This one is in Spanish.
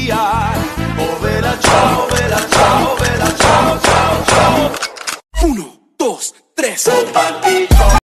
día. Oh, vela, chao, vela, chao, vela, chao, chao, chao. 1, 2, 3.